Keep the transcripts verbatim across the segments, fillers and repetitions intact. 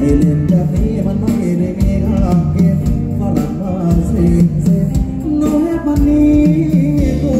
เล่นแบบนี้มันไม่ได้มีค่าเก็บฝรั่งมาเสียเสียน้อยมันนี้โอ้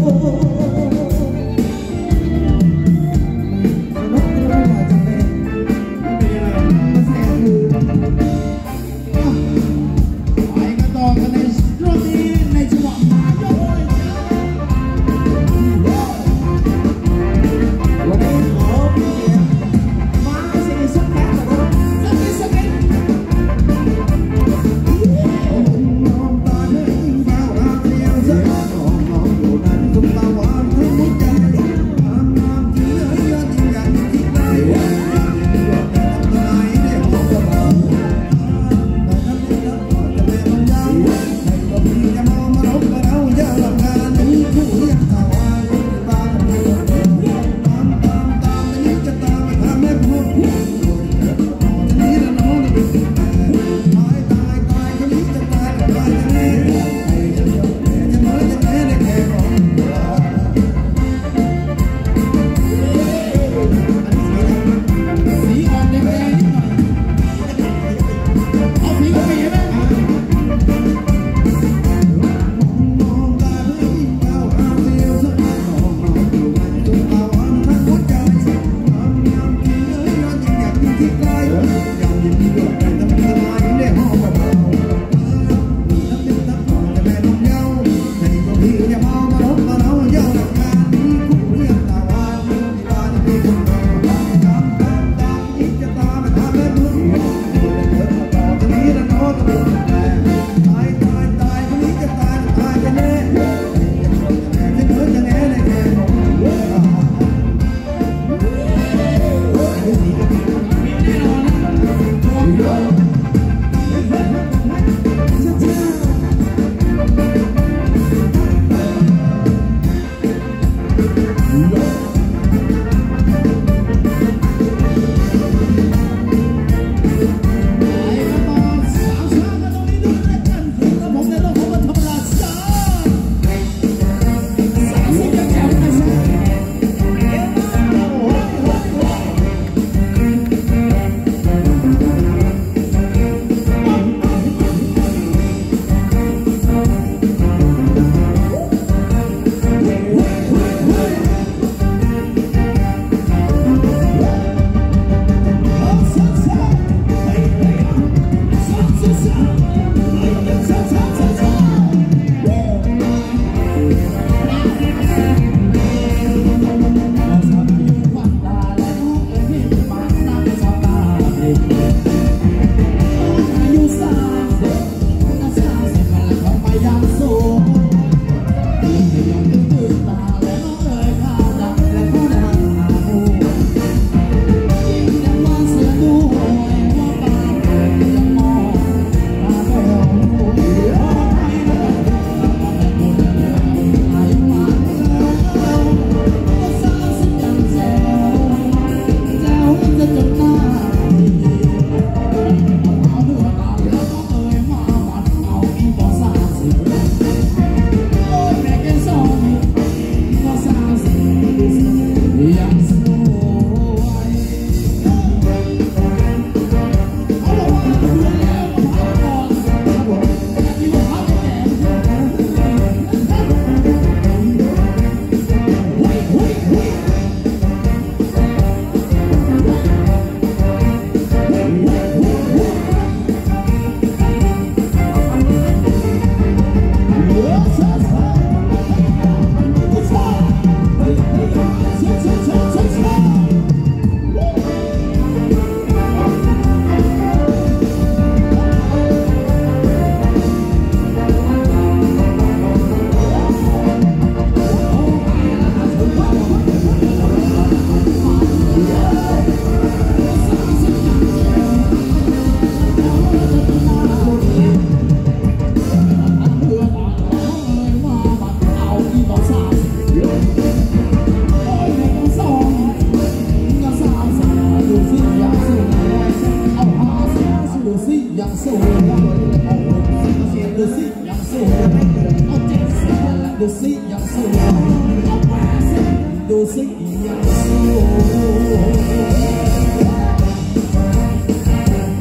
ดูสิยังสวยดูสิยังสวย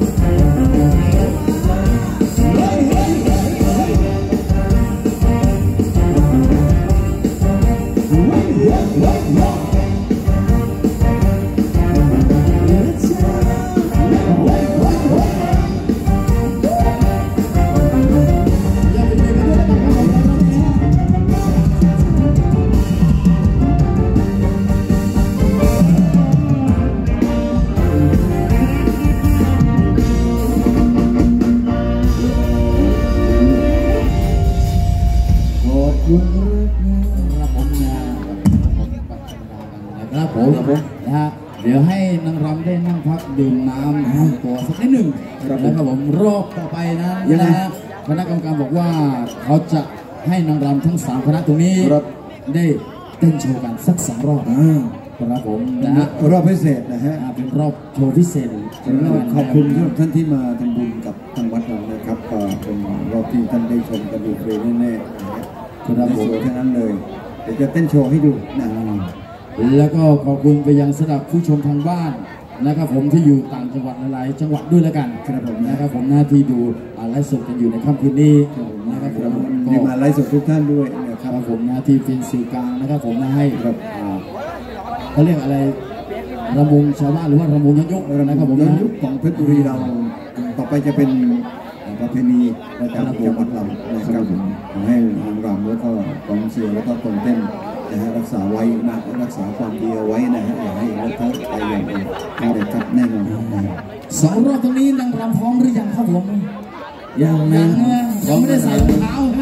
พักดื่มน้ำตัวสักนิดหนึ่งแล้วครับผมรอบต่อไปนะนะคณะกรรมการบอกว่าเขาจะให้นางรำทั้งสามคณะตรงนี้ได้เต้นโชว์กันสักสองรอบครับผมนะฮะรอบพิเศษนะฮะเป็นรอบโชว์พิเศษขอบคุณท่านที่มาทำบุญกับทางวัดเรานะครับก็เป็นรอบที่ท่านได้ชมกันดูฟรีแน่ๆนะฮะครับผมแค่นั้นเลยเดี๋ยวจะเต้นโชว์ให้ดูนะแล้วก็ขอบคุณไปยังสำหรับผู้ชมทางบ้านนะครับผมที่อยู่ต่างจังหวัดหลายจังหวัดด้วยแล้วกันครับผมนะครับผมหน้าที่ดูไลฟ์สดกันอยู่ในค่ำคืนนี้นะครับผมมีมาไลฟ์สดทุกท่านด้วยนะครับผมหน้าที่เป็นสื่อกลางนะครับผมนะให้ครับเขาเรียกอะไรระมงชาวบ้านหรือว่าระมงยกๆนะครับผมย้อนยุคของเพชรบุรีเราต่อไปจะเป็นประเพณีประจำจังหวัดเรานะครับให้ทางรำแล้วก็กองเชียร์แล้วก็คนเต้นนะฮะรักษาไว้นะรักษาความดีเอาไว้นะฮะอย่าให้เลอะเทอะไปอย่างอื่นได้ครับแน่นอนสองรอบตรงนี้นางรำพร้อมหรือยังครับผมยังยังยังไม่ได้ใส่รองเท้าใช่ไหม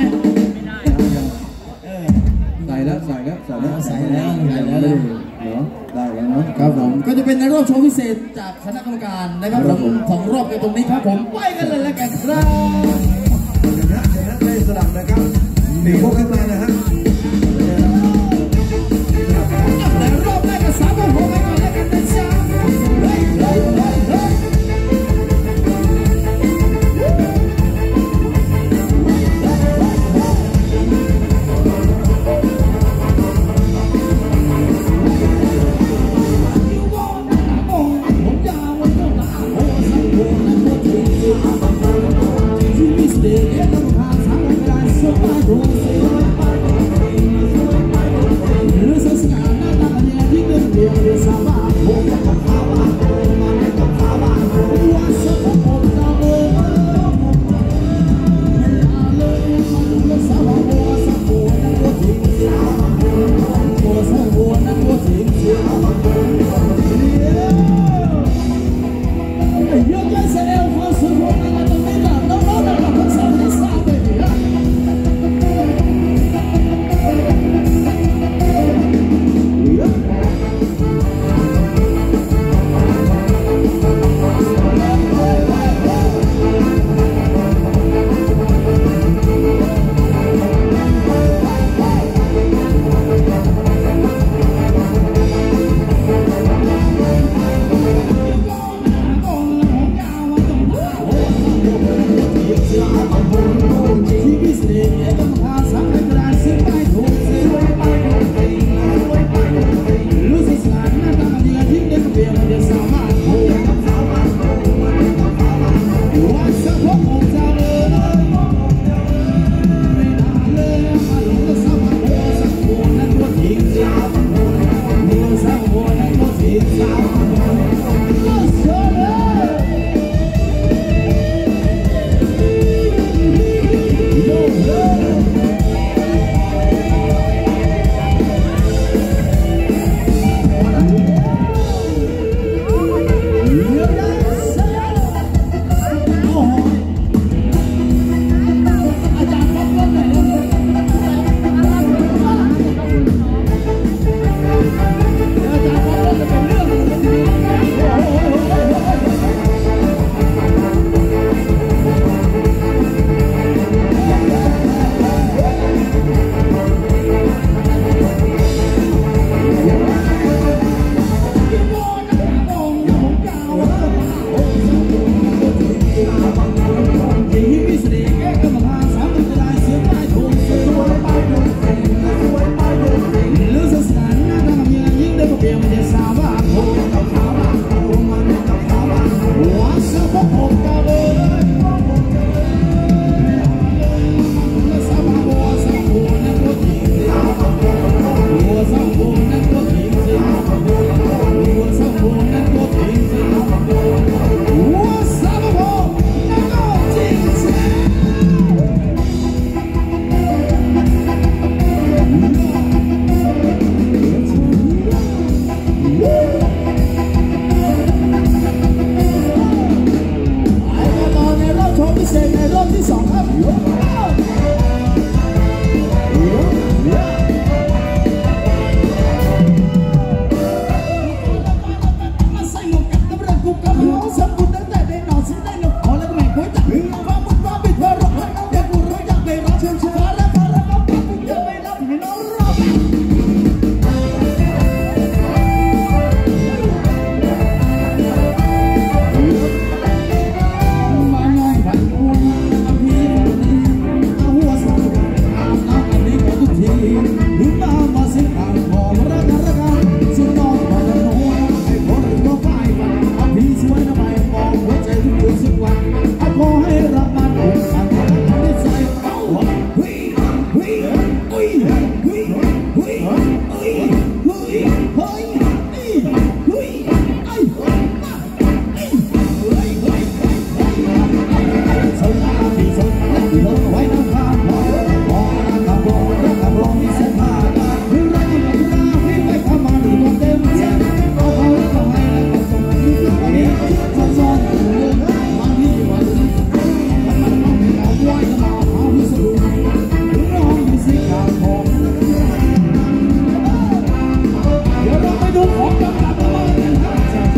ใส่แล้วใส่แล้วใส่แล้วใส่แล้วใส่แล้วเนาะได้แล้วเนาะครับผมก็จะเป็นในรอบโชว์พิเศษจากคณะกรรมการนะครับผมสองรอบกันตรงนี้ครับผมไปกันเลยแล้วกันครับเดี๋ยวนะเดี๋ยวนะได้สลับนะครับมีพวกขึ้นมานะฮะแต่รอบแรกก็สามโมงหกไปก่อนแล้วกันนะจ๊ะเฮ้ยเฮ้ยเฮ้ยเฮ้ยที่มีสเตย์เอ็นน้ำหาสามวันได้สบายรู้สึกว่าไปสักคนตั้งแต่ได้นอนสิ้นได้นอนขอแล้วก็แม่คุยแต่ความมุ่งมั่นเป็นเธอรักให้น้องอยากรู้รักอยากไปรักเชิญชวนแล้วพอแล้วก็ปักเธอไม่รับให้น้องรอมาหน่อยผัดบุญพี่คนนี้เอาหัวสาวอาบน้ำอันนี้ขอทุกทีถึงมามาสิทางขอรักกันรักกันซึ่งน้องมาจะโน้ให้พอหรือก็ไปกันเอาพี่สวยนะไปมองหัวใจทุกคืนทุกวันเอาพอให้รักมันโอ้สันได้ใจเอาเฮ้ยเฮ้ยเฮ้ยเฮ้ยเฮ้ยเฮ้ยเฮ้ยเฮ้ยเฮ้ยไอ้เฮ้ยเฮ้ยเฮ้ยสนใจพี่สนใจพี่เธอไว้น้ำตาพอพอรักกับรองรักกับรองที่เส้นทางพี่รักกับรักพี่ไปทำมาดูตัวเต็มเสียเอาเขาเข้าให้แล้วก็ส่งที่ตัวนี้ซ่อนซ่อนอยู่บางทีวันนี้มันมันต้องให้เราไหวมาหาพิสูจน์ถึงน้องมีสิ่งต่างของเดี๋ยวเราไปดูของกำกับมากันครับ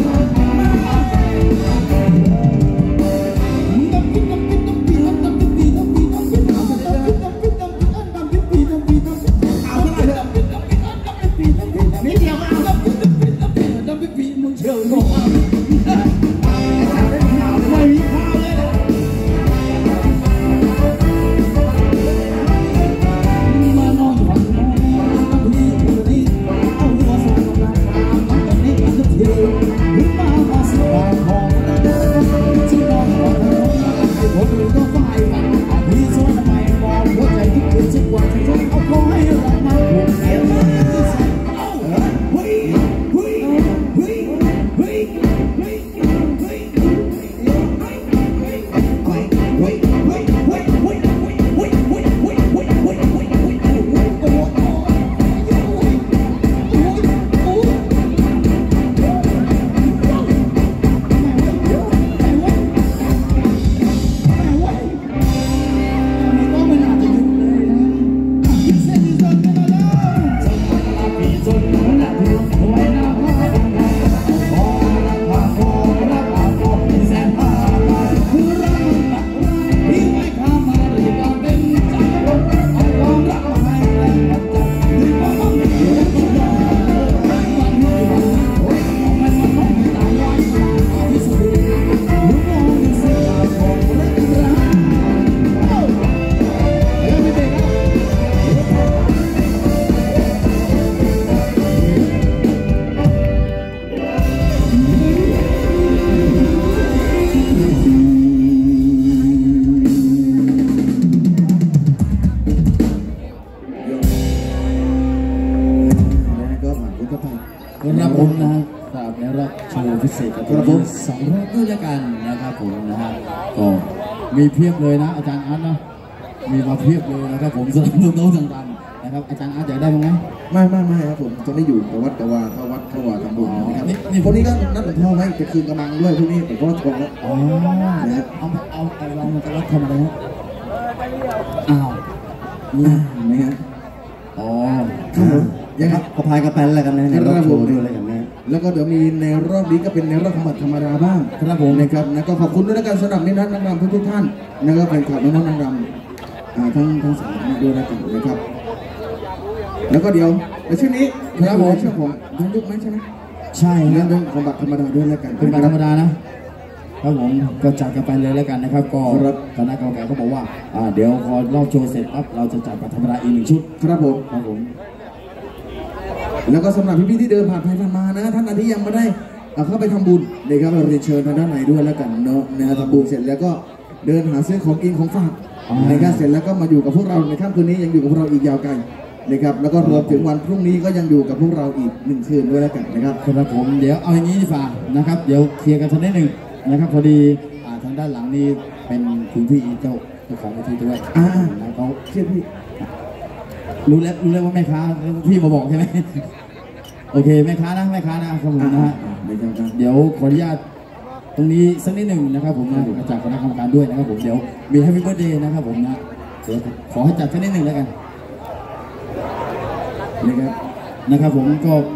ครับผมนะครับในรอบโชว์พิเศษกับผมสองรอบด้วยกันนะครับผมนะฮะก็มีเพียบเลยนะอาจารย์อาร์ตนะมีมาเพียบเลยนะครับผมสำหรับน้องๆต่างๆนะครับอาจารย์อาร์ตอยากได้บ้างไหมไม่ไม่ไม่ครับผมจะไม่อยู่กับวัดกับวาเข้าวัดเข้าวาทำบุญนะครับนี่คนนี้ก็นัดหลวงพ่อไว้จะคืนกำลังด้วยพวกนี้หลวงพ่อทวงแล้วอ๋อนะเอาเอาเอาเรามาจะวัดทำอะไรฮะอ้าวนี่นะฮะอ๋อยังครับพอพายกระแปนอะไรกันนะในรอบโชว์ด้วยอะไรกันนะแล้วก็เดี๋ยวมีในรอบนี้ก็เป็นในรอบธรรมดาธรรมดาบ้างครับผมนะครับแล้วก็ขอบคุณด้วยกันสำหรับนินัทนักรำทุกท่านนะครับแฟนคลับน้องนักรำทั้งทั้งสามด้วยกันนะครับแล้วก็เดี๋ยวในช่วงนี้ครับผมช่วงของย้อนยุคไหมใช่ไหมใช่เรื่องของบัตรธรรมดาด้วยแล้วกันเป็นบัตรธรรมดานะครับผมก็จัดกันไปเลยแล้วกันนะครับก็คณะกรรมการเขาบอกว่าเดี๋ยวพอรอบโชว์เสร็จปั๊บเราจะจัดบัตรธรรมดาอีกหนึ่งชุดครับผมครับผมแล้วก็สำหรับพี่ๆที่เดินผ่านไปผ่านมานะท่านใดที่ยังไม่ได้เข้าไปทำบุญเดี๋ยวเราเรียนเชิญทางด้านไหนด้วยแล้วกันเนาะนะครับทำบุญเสร็จแล้วก็เดินหาซื้อของกินของฝากนะครับเสร็จแล้วก็มาอยู่กับพวกเราในค่ำคืนนี้ยังอยู่กับพวกเราอีกยาวไกลนะครับแล้วก็รวมถึงวันพรุ่งนี้ก็ยังอยู่กับพวกเราอีกหนึ่งคืนด้วยแล้วกันนะครับครับผมเดี๋ยวเอาอย่างนี้ดีกว่านะครับเดี๋ยวเคลียร์กันสักนิดหนึ่งนะครับพอดีทางด้านหลังนี้เป็นคุณพี่เจ้าเจ้าของวิธีด้วยอ่าแล้วเขาเชื่อพี่รู้แล้วรู้แล้วว่าแม่ค้าพี่มาบอกใช่ไหมโอเคแม่ค้านะแม่ค้านะครับผมนะฮะเดี๋ยวขออนุญาตตรงนี้สักนิดหนึ่งนะครับผมนะจากคณะกรรมการด้วยนะครับผมเดี๋ยวมีแฮปปี้เบิร์ธเดย์นะครับผมนะเดี๋ยวขอให้จัดสักนิดหนึ่งแล้วกันนะครับนะครับผมก็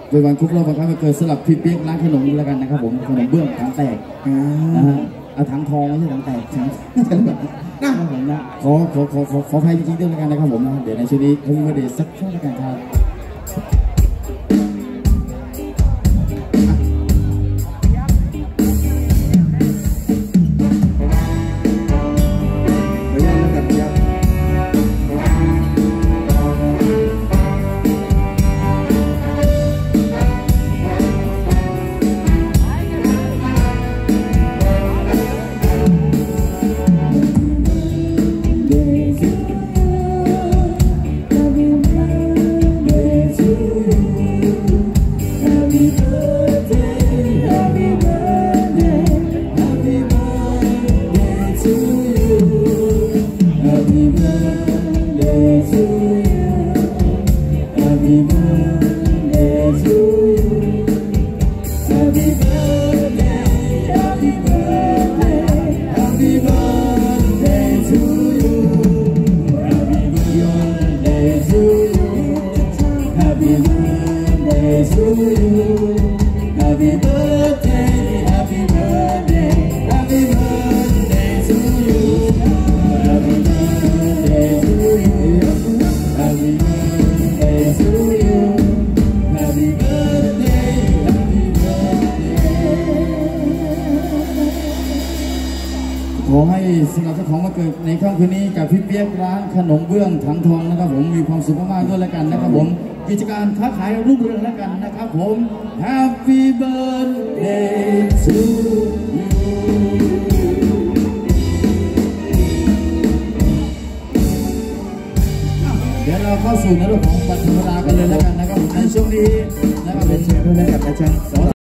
เป็นวันครบรอบวันคล้ายวันเกิดสลับพี่เปี๊ยกร้านขนมแล้วกันนะครับผมขนมเบื้องถังแตกอ่านะฮะเอาถังทองไม่ใช่ถังแตกถังนะครับผมนะขอขอขอขอขออภัยจริงๆด้วยแล้วกันนะครับผมนะเดี๋ยวในช่วงนี้เขามีประเด็นสักช่วงแล้วกันครับขออนุญาตนะครับครับ Happy birthday, happy birthday, happy birthday to you. Happy birthday to you. Happy birthday to you. Happy birthday, happy birthday. ขอให้สำหรับเจ้าของมาเกิดในค่ำคืนนี้กับพี่เปี๊ยกร้านขนมเบื้องถังทองนะครับผมมีความสุขมากๆด้วยแล้วกันนะครับผมกิจการค้าขายรุ่งเรืองแล้วกันนะครับผม Happy birthday to you เดี๋ยวเราเข้าสู่ในเรื่องของวันธรรมดากันเลยแล้วกันนะครับในช่วงนี้นะครับเป็นเชิญด้วยนะครับอาจารย์